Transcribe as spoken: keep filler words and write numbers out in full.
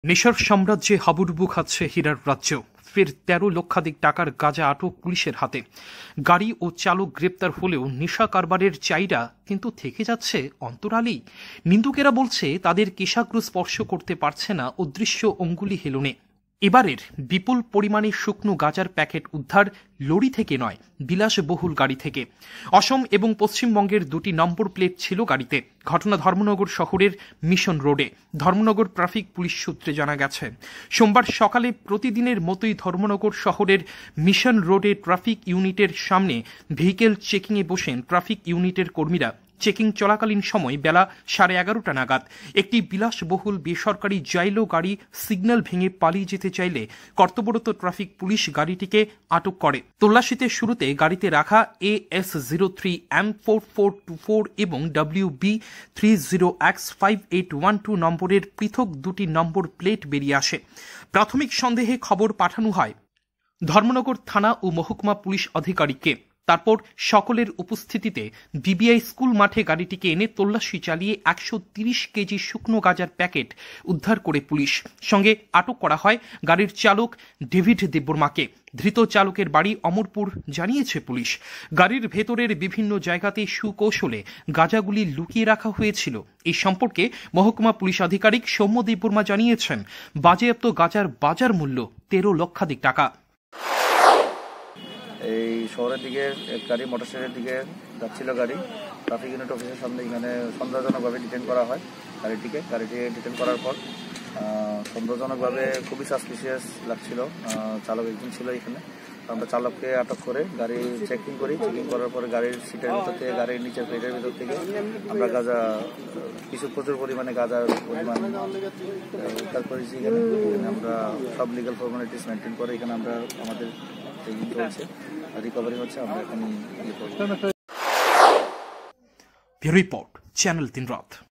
নেশার সাম্রাজ্যে হাবুডুবু খাচ্ছে হীরার রাজ্য। ফের তেরো লক্ষাধিক টাকার গাঁজা আটক পুলিশের হাতে। গাড়ি ও চালক গ্রেপ্তার হলেও নেশা কারবারের চাইরা কিন্তু থেকে যাচ্ছে অন্তরালেই। নিন্দুকেরা বলছে তাদের কেশাগ্র স্পর্শ করতে পারছে না অদৃশ্য অঙ্গুলি হেলনে। এবারের বিপুল পরিমাণে শুকনো গাঁজার প্যাকেট উদ্ধার লরি থেকে নয়, বিলাসবহুল গাড়ি থেকে। অসম এবং পশ্চিমবঙ্গের দুটি নম্বর প্লেট ছিল গাড়িতে। ঘটনা ধর্মনগর শহরের মিশন রোডে। ধর্মনগর ট্রাফিক পুলিশ সূত্রে জানা গেছে, সোমবার সকালে প্রতিদিনের মতোই ধর্মনগর শহরের মিশন রোডে ট্রাফিক ইউনিটের সামনে ভেহিকেল চেকিংয়ে বসেন ট্রাফিক ইউনিটের কর্মীরা। চেকিং চলাকালীন সময় বেলা সাড়ে এগারোটা নাগাদ একটি বিলাসবহুল বেসরকারি জাইলো গাড়ি সিগন্যাল ভেঙে পালিয়ে যেতে চাইলে কর্তব্যরত ট্রাফিক পুলিশ গাড়িটিকে আটক করে। তল্লাশিতে শুরুতে গাড়িতে রাখা A S zero three M four four two four এবং W B three zero X five eight one two নম্বরের পৃথক দুটি নম্বর প্লেট বেরিয়ে আসে। প্রাথমিক সন্দেহে খবর পাঠানো হয় ধর্মনগর থানা ও মহকুমা পুলিশ আধিকারিককে। তারপর সকলের উপস্থিতিতে বিবিআই স্কুল মাঠে গাড়িটিকে এনে তল্লাশি চালিয়ে একশো তিরিশ কেজি শুকনো গাঁজার প্যাকেট উদ্ধার করে পুলিশ। সঙ্গে আটক করা হয় গাড়ির চালক ডেভিড দেববর্মাকে। ধৃত চালকের বাড়ি অমরপুর জানিয়েছে পুলিশ। গাড়ির ভেতরের বিভিন্ন জায়গাতে সুকৌশলে গাঁজাগুলি লুকিয়ে রাখা হয়েছিল। এই সম্পর্কে মহকুমা পুলিশ আধিকারিক সৌম্য দেববর্মা জানিয়েছেন, বাজেয়াপ্ত গাঁজার বাজার মূল্য তেরো লক্ষাধিক টাকা। এই শহরের দিকে এক গাড়ি মোটরসাইকেলের দিকে যাচ্ছিল গাড়ি। ট্রাফিক ইউনিট অফিসের সামনে এখানে সন্দেহজনকভাবে ডিটেন করা হয় গাড়িটিকে। গাড়িটি ডিটেন করার পর সন্দেহজনকভাবে খুবই সাসপিসিয়াস লাগছিল। চালক একজন ছিল এখানে। আমরা চালককে আটক করে গাড়ি চেকিং করি। চেকিং করার পরে গাড়ির সিটের ভিতর থেকে, গাড়ির নিচের প্লেটের ভিতর থেকে আমরা গাঁজা কিছু প্রচুর পরিমাণে গাঁজার পরিমাণ উদ্ধার করেছি। এখানে আমরা সব লিগাল ফর্মালিটিস মেনটেন করে এখানে আমরা আমাদের চেকিং চলছে, রিকভারি হচ্ছে। আমরা এখন রিপোর্ট চ্যানেল তিন রাত।